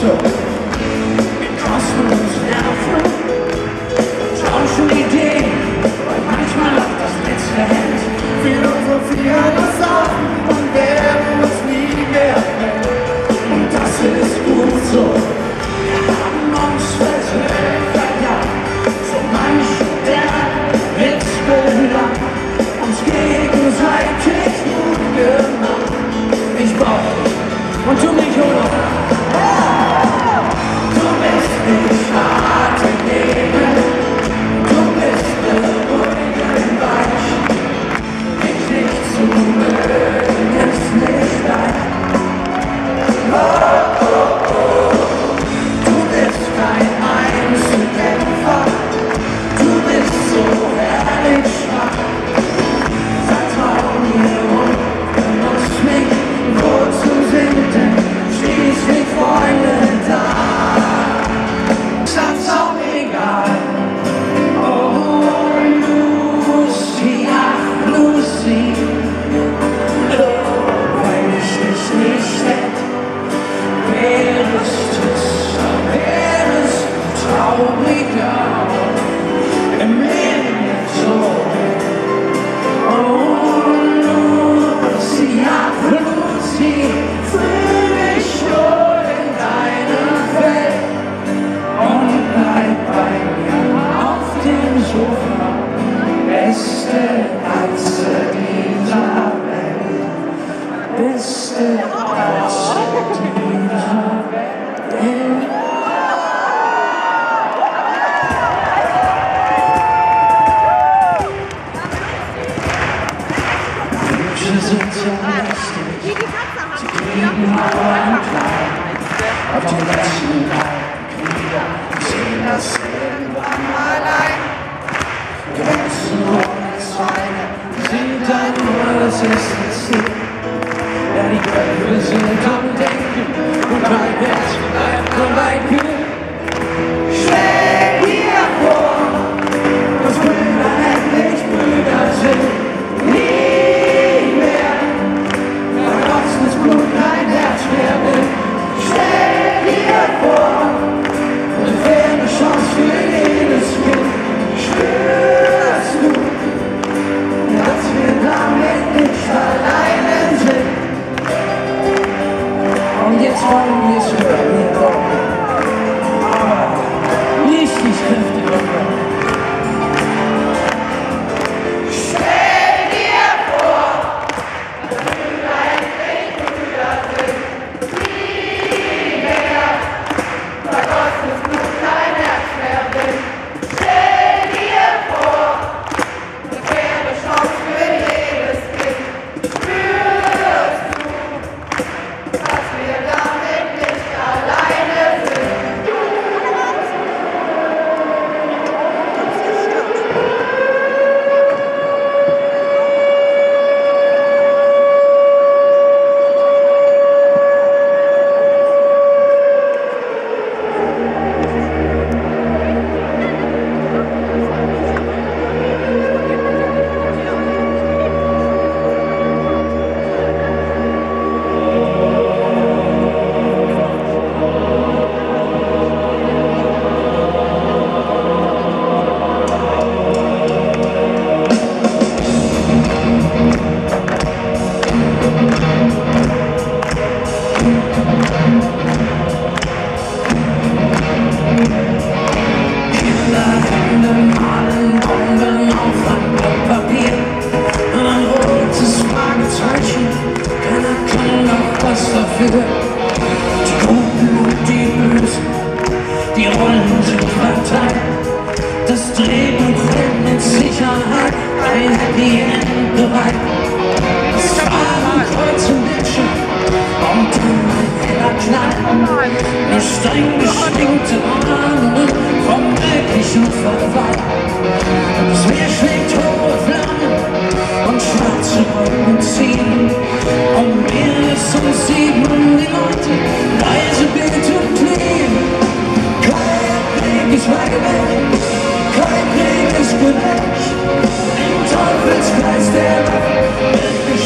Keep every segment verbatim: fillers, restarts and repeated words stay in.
so. Wir kosten uns Nerven, tauschen Ideen, weil manchmal auch das letzte Hemd. Philosophieren uns auf und werden uns nie mehr kennen. Und das ist gut so. Wir haben uns versöhnt, ja, so manch der Witz belangt, uns gegenseitig gut gemacht. Ich brauch dich und du mich, oder? Du bist nicht hart im Leben, du bist beruhigend weich. Mich nicht zu mögen ist nicht leicht. Oh, oh, oh. Du bist kein Einzelkämpfer, du bist so herrlich schwach. Vertrau mir und benutzt mich, wozu sind denn schließlich Freunde da? Ist das auch egal? Oh, Lucy, ach Lucy, oh, weil ich dich nicht hätte, wärst es, wärst trauriger im Leben so. Oh, Lucy, ach Lucy, fühl dich wohl in deinem Fell und bleib bei mir auf dem Sofa. Beste Katze dieser Welt, beste Katze dieser Welt. Wünsche sind so lustig, sie kriegen Mauer und klein. Auf den letzten Krieger sehen das irgendwann allein. Grenzen ohne Zweine sind ein ursüßes Ziel. Ja, die Köpfe sind am Denken und mein Herz bleibt dabei kühl. Stell dir vor, dass Brüder endlich Brüder sind. Nie mehr vergossenes Blut kein Herz mehr will. Stell dir vor, eine faire Chance für jedes Kind. Spürst du, dass wir damit nicht alleine sind? Und jetzt wollen wir es hören, wir kommen. Richtig kräftig. Stell dir vor, dass wir eigentlich Brüder sind. Nie mehr vergossenes Blut kein Herz mehr will. Stell dir vor, eine faire Chance für jedes Kind. Spürst du, dass wir damit nicht alleine sind?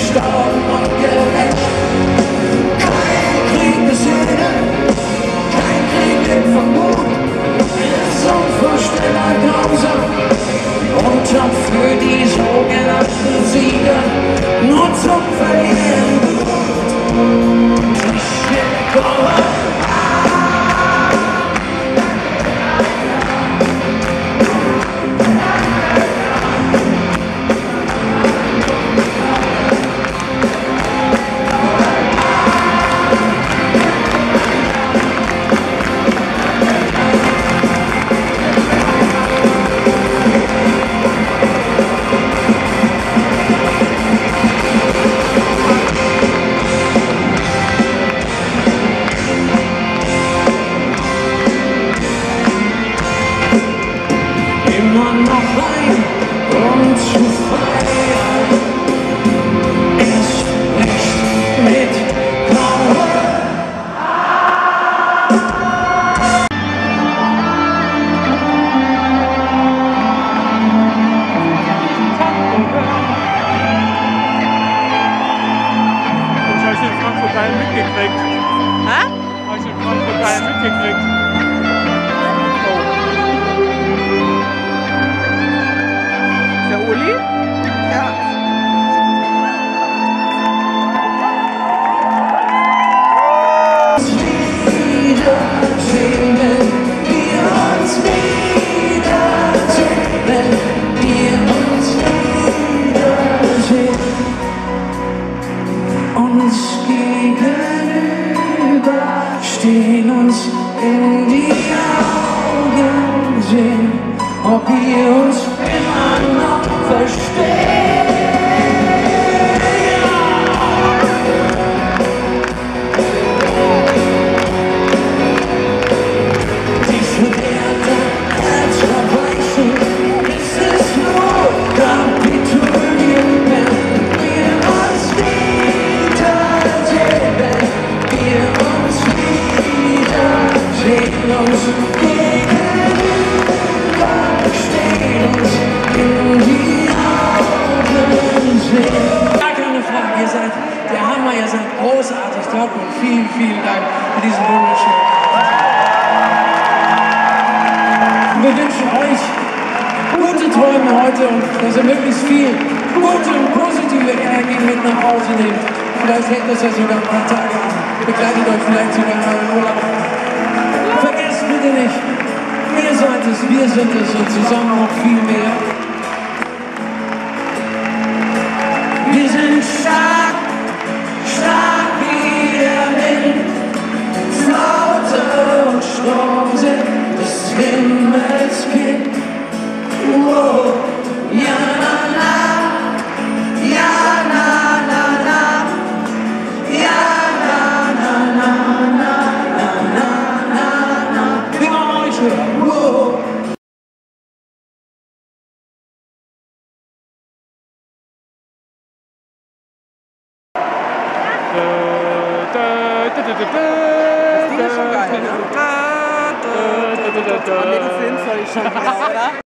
Gestorben und gerecht. Kein Krieg ist Sühne, kein ihr seid großartig, Dortmund. Vielen, vielen Dank für diesen wunderschönen Abend. Und wir wünschen euch gute Träume heute und dass ihr möglichst viel gute und positive Energie mit nach Hause nehmt. Vielleicht hält das ja sogar ein paar Tage an. Begleitet euch vielleicht sogar in euren Urlaub. Vergesst bitte nicht, ihr seid es, wir sind es und zusammen noch viel mehr. Wir sind stark, stark wie der Wind. Flaute und Sturm sind des Himmels Kind. Oh, ja, na, na, ja, na, na, na, ja, na, na, na, na, na, na, na, na. Wir wollen euch hören. Oh. Das Ding ist schon geil, ne? An den Film soll ich schon wieder, oder?